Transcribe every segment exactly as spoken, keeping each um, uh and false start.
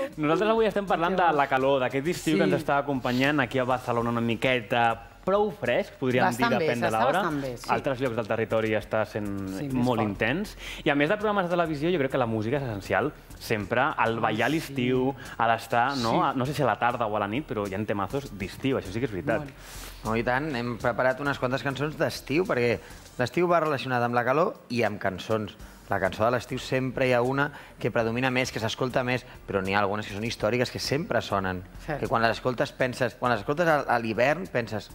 Nosaltres avui estem parlant de la calor, d'aquest estiu que ens està acompanyant aquí a Barcelona una miqueta prou fresc, podríem dir, depèn de l'hora. Altres llocs del territori està sent molt intens. I a més de programes de televisió, jo crec que la música és essencial sempre al ballar a l'estiu, a l'estar, no sé si a la tarda o a la nit, però hi ha temazos d'estiu, això sí que és veritat. No, i tant, hem preparat unes quantes cançons d'estiu, perquè l'estiu va relacionat amb la calor i amb cançons. La cançó de l'estiu sempre hi ha una que predomina més, que s'escolta més, però n'hi ha algunes que són històriques que sempre sonen. Que quan les escoltes penses, quan les escoltes a l'hivern penses...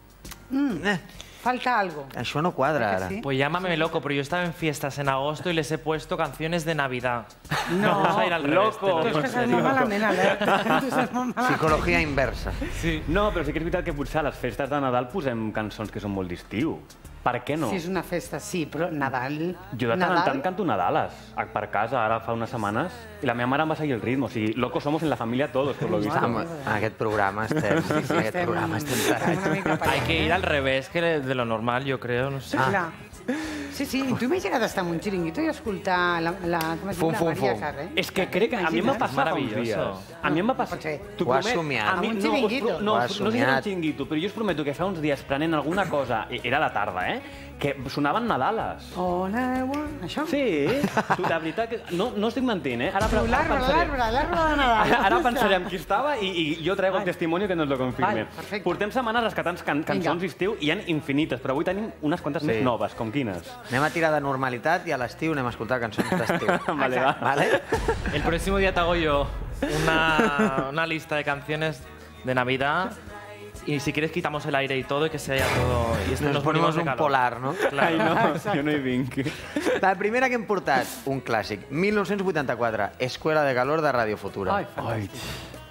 Falta algo. Això no cuadra ara. Pues llámame loco, pero yo estaba en fiestas en agosto y les he puesto canciones de Navidad. No, Vamos a ir al revés. loco. Tu és que saps molt malament, Albert. Psicologia inversa. No, però sí que és veritat que potser a les festes de Nadal posem cançons que són molt d'estiu. Per què no? Si és una festa, sí, però Nadal... Jo de tant en tant canto Nadales per casa, ara fa unes setmanes, i la meva mare em va seguir el ritme. O sigui, locos somos en la familia todos, por lo visto. En aquest programa estem... En aquest programa estem tarats. Hay que ir al revés que de lo normal, yo creo, no sé. Clar. Sí, sí, tu m'he llegat a estar en un xiringuito i escoltar la Maria Carré. És que crec que a mi em va passar fa uns dies. A mi em va passar... Ho has somiat. En un xiringuito. No, no sé si era un xiringuito, però jo us prometo que fa uns dies prenent alguna cosa, era de tarda, eh? Que sonaven Nadales. All I want... Això? Sí, de veritat que... No estic mentint, eh? L'arbre, l'arbre, l'arbre de Nadal. Ara pensarem qui estava i jo traigo el testimoni que nos lo confirme. Portem setmanes rescatant cançons d'estiu i hi ha infinites, però avui tenim unes quantes més noves, com quines? Anem a tirar de normalitat i a l'estiu anem a escoltar cançons d'estiu. Vale, va. El próximo día te hago yo una lista de canciones de Navidad. Y si quieres quitamos el aire y todo y que se haya todo... Y nos ponemos un polar, no? Ai, no, jo no hi vinc. La primera que hem portat, un clàssic, mil nou-cents vuitanta-quatre, Escuela de Calor de Radio Futura. Ai, fantàstic.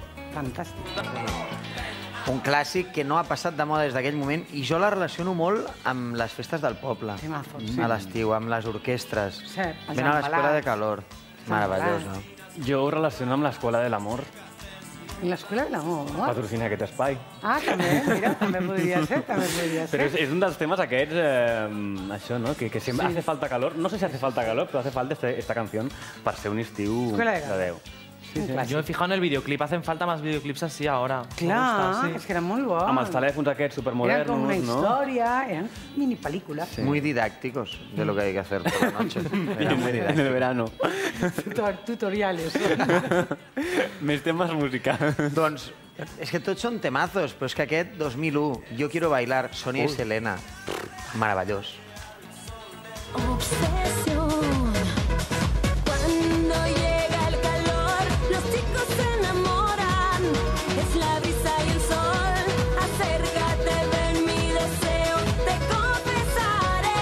Fantàstic. Un clàssic que no ha passat de moda des d'aquell moment i jo la relaciono molt amb les festes del poble. A l'estiu, amb les orquestres. Ben a l'Escuela de Calor. Meravellós, no? Jo ho relaciono amb l'Escola de l'Amor. L'Escola de l'Amor? Patrocina aquest espai. Ah, també, mira, també podria ser, també podria ser. Però és un dels temes aquests, això, no? Que sempre hace falta calor. No sé si hace falta calor, però hace falta esta canción per ser un estiu de Déu. Yo me he fijado en el videoclip, hacen falta más videoclips así ahora. Clar, és que eren molt bons. Amb els telèfons aquests supermodernos, no? Eren com una història, eren minipelícules. Muy didácticos de lo que hay que hacer por la noche. En el verano. Tutoriales. Més temes musicals. Doncs, és que tots són temazos, però és que aquest dos mil u, Yo quiero bailar, Sonia i Selena, meravellós. Obsesión. Cuando llega el calor, los chicos se enamoran. Es la brisa y el sol. Acércate, ven mi deseo, te confesaré.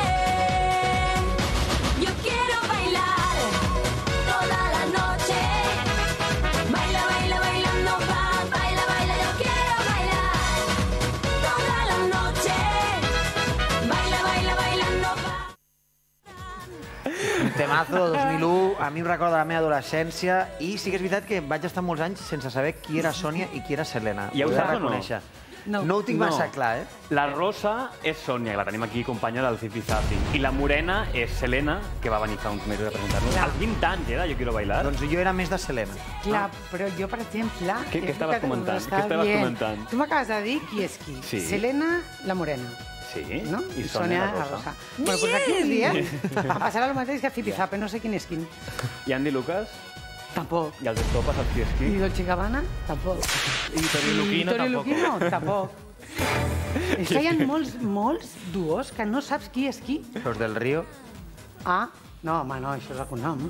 Yo quiero bailar toda la noche. Baila, baila, bailando, va, baila, baila. Yo quiero bailar toda la noche. Baila, baila, bailando, va. Temazo, dos mil u, a mi em recorda la meva adolescència i sí que és veritat que vaig estar molts anys sense saber qui era Sònia i qui era Selena. Ja ho saps o no? No. No ho tinc massa clar, eh? La rosa és Sònia, que la tenim aquí, companya del Zipi Zapi. I la morena és Selena, que va venir fa uns mesos a presentar-nos. Als vint anys, eh, de Yo quiero bailar. Doncs jo era més de Selena. Clar, però jo, per exemple... Què estaves comentant? Què estaves comentant? Tu m'acabes de dir qui és qui. Selena, la morena. Sí, i Sònia la rosa. Bueno, doncs aquí uns dies passarà el mateix que Zipi Zapi, no sé quin és quin. I Andy Lucas? Tampoc. I els Estopa, saps qui és qui? I Dolce Gabbana? Tampoc. I Tori Luquino, Tori Luquino? Tampoc. És que hi ha molts, molts duos que no saps qui és qui. Los del Río? Ah, no, home, no, això és el cognom.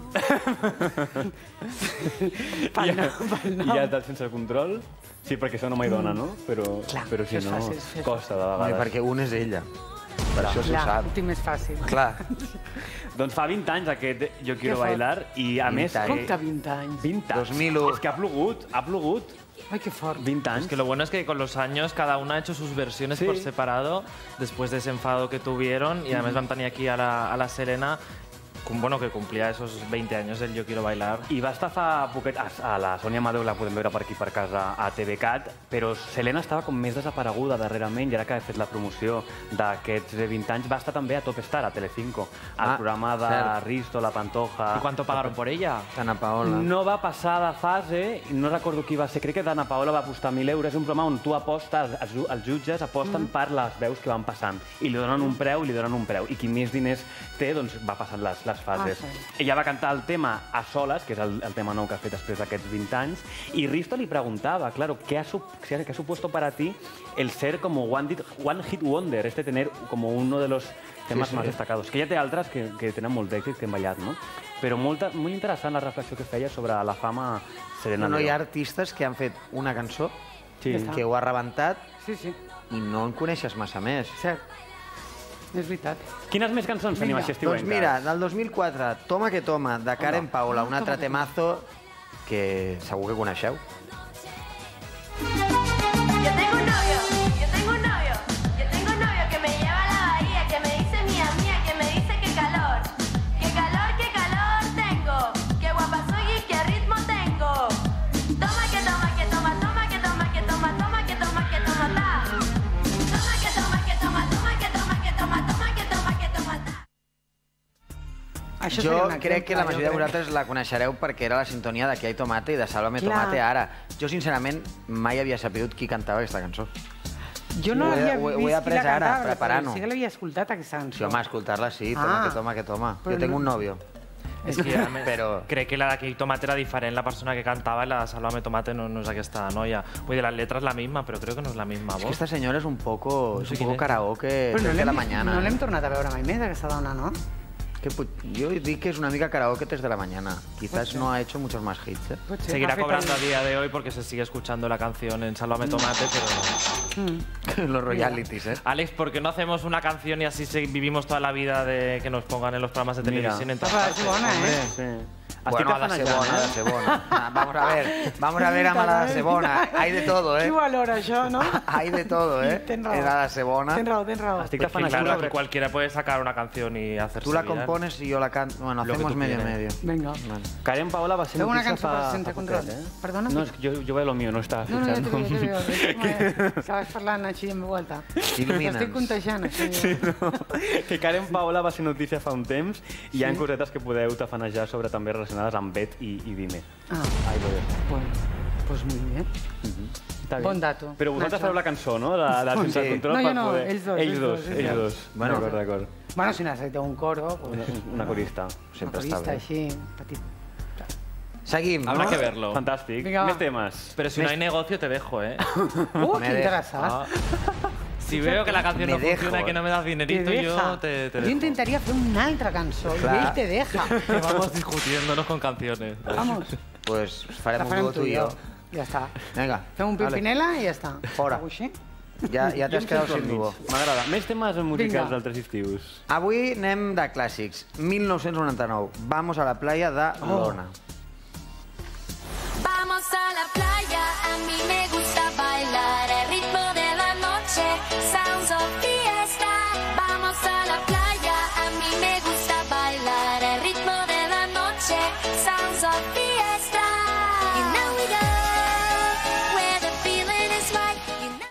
Pel nom, pel nom. I ja estàs sense control? Sí, perquè això no mai dona, no? Però si no, costa de vegades. Perquè un és ella. Per això s'ho sap. Clar, ho tinc més fàcil. Clar. Doncs fa vint anys aquest Yo quiero bailar i a més... Com que vint anys? vint anys. dos mil u. És que ha plogut, ha plogut. Ay, qué fort. veinte años. Es que lo bueno es que con los años cada una ha hecho sus versiones sí. por separado después de ese enfado que tuvieron y además van a venir aquí a la, a la Selena bueno, que complia esos veinte años del Yo Quiero Bailar. I va estar fa poquet... A la Sònia Amadeu la podem veure per aquí per casa a T V Cat, però Selena estava com més desapareguda darrerament, i ara que ha fet la promoció d'aquests vint anys, va estar també a Top Star, a Telecinco, al Ah, programa de cert. Risto, La Pantoja... ¿Y cuánto pagaron por ella? Ana Paola. No va passar de fase, no recordo qui va ser, crec que Dana Paola va apostar mil euros. És un programa on tu apostes, els, ju- els jutges aposten mm. per les veus que van passant, i li donen un preu i li donen un preu, i qui més diners té, doncs va passant les, les fases. Ah, sí. Ella va cantar el tema a soles, que és el, el tema nou que ha fet després d'aquests vint anys, i Risto li preguntava, claro, ¿qué ha, su- qué ha supuesto para ti el ser como one, hit, one hit wonder, este tener como uno de los temas Sí, sí. más destacados? Que ja té altres que, que tenen molt d'èxit, que hem ballat, no? Però molta, molt interessant la reflexió que feia sobre la fama Serena No, no, hi Andreu. ha artistes que han fet una cançó Sí. que ho ha rebentat Sí, sí, i no en coneixes massa més. cert. És veritat. Quines més cançons tenim Vinga. així estiuenques? Doncs mira, del dos mil quatre, Toma que toma, de Karen Paola, un altre temazo que segur que coneixeu. Yo tengo un novio, yo tengo un novio, yo tengo un novio que me lleva a la bahía, que me dice mía, mía, que me dice que calor, que calor, que calor tengo, que guapa soy y que ritmo tengo. Toma que toma, que toma, toma que toma, que toma, toma que toma, que toma, ta. Toma que toma, que toma, toma que toma, que toma, toma que toma, que toma, ta. Això Jo seria un crec que la exemple, majoria de jo crec. vosaltres la coneixereu perquè era la sintonia d'Aquí hay tomate i de Sálvame Clar. tomate ara. Jo, sincerament, mai havia sabut qui cantava aquesta cançó. Jo no Ho he- havia ho he- ho he vist qui après la ara, cantava, però preparant-ho. sí que l'havia escoltat, aquesta cançó. Sí, home, escoltar-la sí, toma Ah. que toma que toma. Però Jo tengo no- un novio. És que, a més, Però- crec que la d'Aquí Tomate era diferent, la persona que cantava, i la de Sálvame Tomate no, no és aquesta noia. Vull dir, la letra és la misma, però crec que no és la misma És que voz. esta senyora és un poco, és sé un quién poco es. karaoke Però no des de l'hem la vist- mañana. No eh? l'hem tornat a veure mai més, aquesta dona, no? Que pu- yo dic que es una mica karaoke desde la mañana. Quizás no ha hecho muchos más hits, ¿eh? Pot ser, Seguirá ha fet cobrando a el- día de hoy porque se sigue escuchando la canción en Sálvame Tomate, pero... Los royalties, ¿eh? Alex, ¿por qué no hacemos una canción y así se- vivimos toda la vida de que nos pongan en los programas de Mira. televisión? En todas Papa, partes? és bona, eh? Sí. Bueno, ha de ser bona, ha de ser bona. Ah, Vamos a ver, vamos a ver a la de ser bona. Hay de todo, Qui ¿eh? valora això, no? Hay de todo, ¿eh? Tens raó. Era de ser bona. Tens raó, tens raó. Estic Es que, tafanejant claro, sobre... aquí cualquiera puede sacar una canción y hacerse Tú la viral. compones y yo la canto. Bueno, Lo que hacemos tú medio quieras. medio. Vinga. Bueno. Karen Paola va ser Feu una notícia cançó per fa, Centre fa Control. poquet, eh? Perdona? No, és que jo, jo veig el mío, no estava No, no, ja t'ho escuchando. dic, ja t'ho dic. Que vas parlant així en volta. Il·lumina'ns. Estic contagiant, això. Sí, no. Que Karen Paola va ser notícia fa un temps i hi ha cosetes que podeu tafanejar sobre també relacionades amb Bet i, i Dime. Ah, Ahí lo dejo. bueno, pues muy bien. Està bé. Bon dato. Però vosaltres Nacho. fareu la cançó, no? De, de Sense Sí. Control No, jo per no, poder... ells dos, Ells ells dos, dos, ells ells dos. dos. Bueno. D'acord, d'acord. Bueno, si necessiteu un coro, pues, Una corista. Sempre una està corista bé. així, petit. Seguim, Habrá no? que verlo. Fantàstic. Vinga, va. Més temes. Pero si no hay negocio, te dejo, ¿eh? Uh, Me que deja. interessat. Ah. Si veo que la canción Me no dejo. funciona y que no me das Te dinerito, deja. yo te, te Jo dejo. intentaria fer una altra cançó Clar. i ell te deja. Que vamos discutiéndonos con canciones. Vamos, Pues la farem un farem duo tu tu i i jo. jo. Ja està. Vinga. Fem un Ale. Pimpinela i ja està. Fora. Algo així? Ja, ja Jo t'has em quedat sento al sin mig. duo. M'agrada. Més temes musicals Vinga. d'altres estius. Avui anem de clàssics. mil nou-cents noranta-nou. Vamos a la playa de Lona. Vamos a la playa, a mí me gusta bailar el ritmo de la noche, sounds of fiesta. Vamos a la playa, a mí me gusta bailar el ritmo de la noche, sounds of fiesta. You know we go where the feeling is right. You know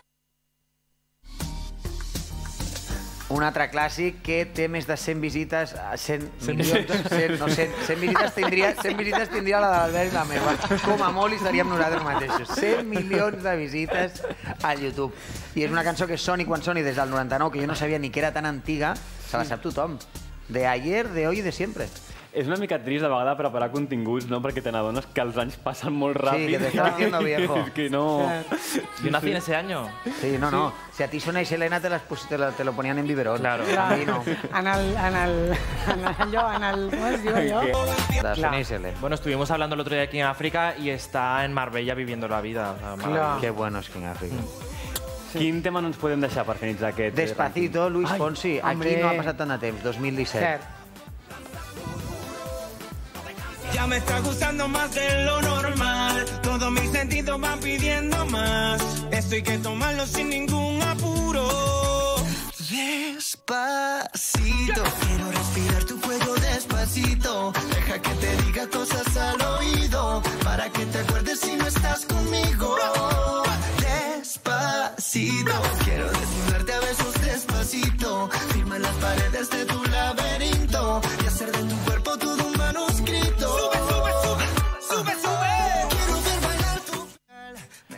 Un altre clàssic que té més de cent visites, eh, cent milions, cent, no, cent, cent visites tindria, cent visites tindria la de l'Albert i la meva. Com a molt hi estaríem nosaltres mateixos. cent milions de visites a YouTube. I és una cançó que soni quan soni des del noranta-nou, que jo no sabia ni que era tan antiga, se la sap tothom. De ayer, de hoy i de siempre. És una mica trist de vegades preparar continguts, no? Perquè te n'adones que els anys passen molt ràpid. que te estás haciendo viejo. És que no... Yo nací en ese año. Sí, no, no. Si a ti Sona y Selena te, las pus- te, lo, te lo ponían en biberón. Claro. A mí no. En el... En el... En el allò, en el... Com es diu allò? De Sona y Selena. Bueno, estuvimos hablando el otro día aquí en África y está en Marbella viviendo la vida. O sea, maravilloso. Qué bueno es King África. Quin tema no ens podem deixar per finalitzar aquest... eh, Despacito, Luis Ai, Fonsi. Aquí hombre. no ha passat tant de temps, dos mil disset. Cert. Ya me está gustando más de lo normal. Todos mis sentidos van pidiendo más. Esto hay que tomarlo sin ningún apuro. Despacito, quiero respirar tu cuello despacito.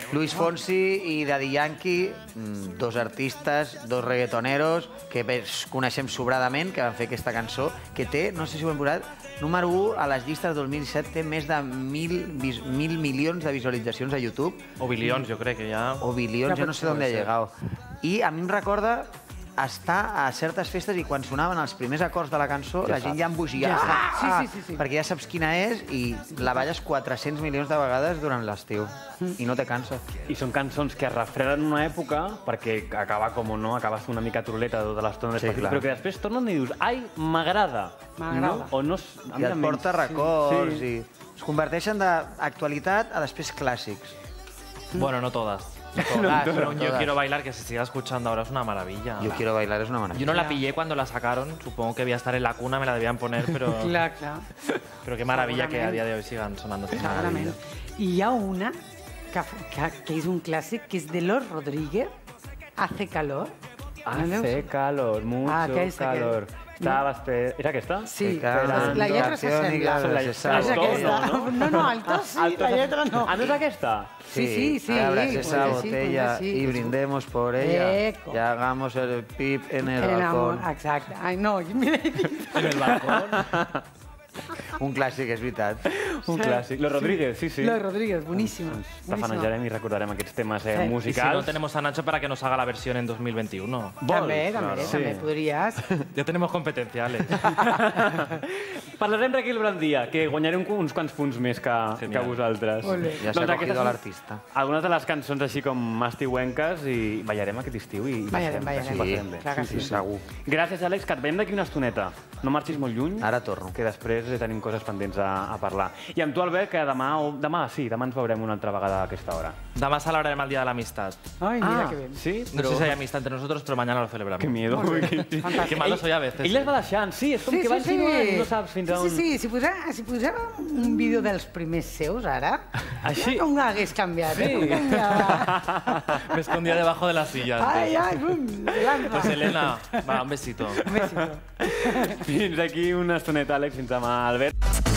Luis Fonsi i Daddy Yankee, dos artistes, dos reggaetoneros, que coneixem sobradament, que van fer aquesta cançó, que té, no sé si ho hem posat, número u a les llistes del dos mil disset, té més de mil, mil milions de visualitzacions a YouTube. O bilions, jo crec que ja... O bilions, jo no sé d'on ha llegat. I a mi em recorda estar a certes festes i quan sonaven els primers acords de la cançó, ja la gent ja embogia. Ja ah, sí, sí, sí, sí. Perquè ja saps quina és i la balles quatre-cents milions de vegades durant l'estiu. I no te cansa. I són cançons que es refreden una època, perquè acaba com o no, acabes una mica truleta tota l'estona, Sí, clar. però que després tornen i dius, ai, m'agrada. M'agrada. No? O no, I et porta records Sí. i es converteixen d'actualitat a després clàssics. Bueno, no todas. No Todas, todas. pero un Yo Todas. Quiero Bailar, que se siga escuchando ahora, es una maravilla. Yo Quiero Bailar es una maravilla. Yo no la pillé cuando la sacaron, supongo que debía estar en la cuna, me la debían poner, pero, Clar, clar. pero qué maravilla que a día de hoy sigan sonando estas Segurament. maravillas. I hi ha una que, que, que és un clàssic, que és de Los Rodríguez, Hace calor. Hace calor, mucho Ah, aquesta, calor. aquesta. Estava esper... Era aquesta? Sí, Esperando la lletra acción y s'assembla. claro, La se lletra- sabe. És el to, aquesta. no? No, no, el to sí, la lletra no. Ah, no és aquesta? Sí, sí, sí. Abras pues esa sí, botella pues sí, y pues sí. brindemos por ella. Eco. Y hagamos el pip en el El amor, balcón. exacte. Ai, no, mira, En el balcón. Un clàssic, és veritat. Un clàssic. Los Rodríguez, sí, sí. Los Rodríguez, boníssima. Tafanejarem i recordarem aquests temes eh, Sí. Y si no, musicals. tenemos a Nacho para que nos haga la versión en dos mil veintiuno. També, també, claro. també Sí. podries. Ya tenemos competencia, Ale. Parlarem Raquel Brandia, que guanyaré un, uns quants punts més que, que Genial. vosaltres. Ole. Ja s'ha Doncs cogido aquestes són l'artista. Algunes de les cançons així com estiuenques i ballarem aquest estiu i Ballarem, passem- ballarem. així passem bé. Clar que sí. Segur. Gràcies, Àlex, que et veiem d'aquí una estoneta. No marxis molt lluny, Ara torno. que després eh, tenim coses pendents a, a parlar. I amb tu, Albert, que demà, o, demà sí, demà ens veurem una altra vegada a aquesta hora. Demà celebrarem el Día de la Amistad. Ai, mira que bé. sí? No sé si hay amistad entre nosotros, pero mañana lo celebramos. Que miedo. Qué malo soy a veces. Ell les va deixant, sí, és com Sí, que sí, va sí. insinuant i no saps fins a on... Sí, sí, sí. Si posava, si posava un vídeo dels primers seus, ara, Així? com hagués canviat, Sí. eh? Com canviava. Me escondía debajo de la silla. Ai, antes. ai, bum, lanza. Pues Elena, va, un besito. Un besito. Fins aquí una estoneta, Àlex, fins demà, Albert.